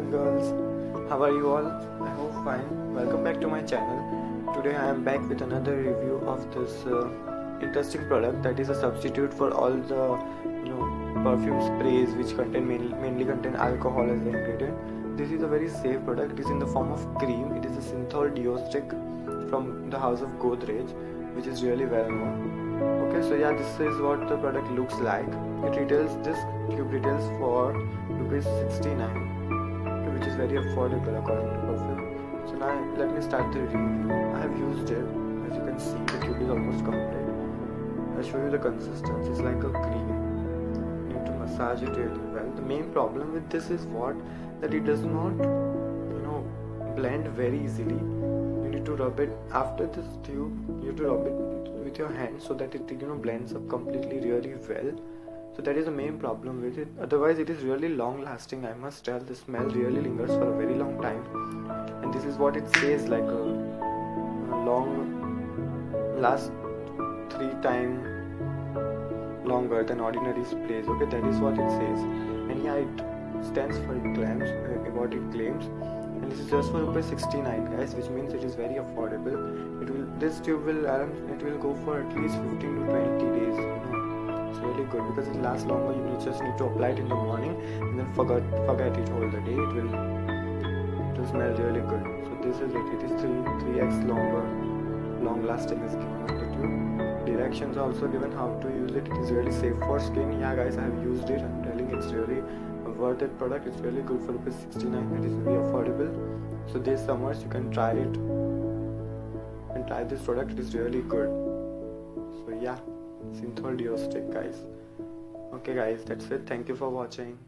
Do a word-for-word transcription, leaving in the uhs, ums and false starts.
and girls, how are you all? I hope fine. Welcome back to my channel. Today I am back with another review of this uh, interesting product that is a substitute for all the you know perfume sprays which contain mainly, mainly contain alcohol as the ingredient. This is a very safe product. It is in the form of cream. It is a Synthol Deo Stick from the house of Godrej, which is really well known. Okay, so yeah, this is what the product looks like. It retails, this tube retails for rupees sixty-nine, okay, which is very affordable according to perfume. So now let me start the review. I have used it. As you can see, the tube is almost complete. I'll show you the consistency. It's like a cream. You need to massage it really well. The main problem with this is what? That it does not, you know, blend very easily. You need to rub it after this tube. You have to rub it with your hand so that it you know blends up completely really well. So that is the main problem with it. Otherwise it is really long lasting. I must tell, the smell really lingers for a very long time, and this is what it says, like a, a long last three time longer than ordinary sprays. Okay, that is what it says. And yeah, it stands for it claims uh, what it claims. And this is just for rupees sixty-nine, guys, which means it is very affordable. It will this tube will um, it will go for at least fifteen to twenty days. You know, it's really good because it lasts longer. You need, just need to apply it in the morning and then forget forget it all the day. It will it will smell really good. So this is it. It is three three x longer, long lasting is given on the tube. Directions are also given how to use it. It is really safe for skin. Yeah, guys, I have used it. I'm telling it's really worth it product. It's really good for rupees sixty-nine. It is very affordable. So this summers you can try it and try this product. It is really good. So yeah, Synthol Deo Stick, guys. Okay guys, that's it. Thank you for watching.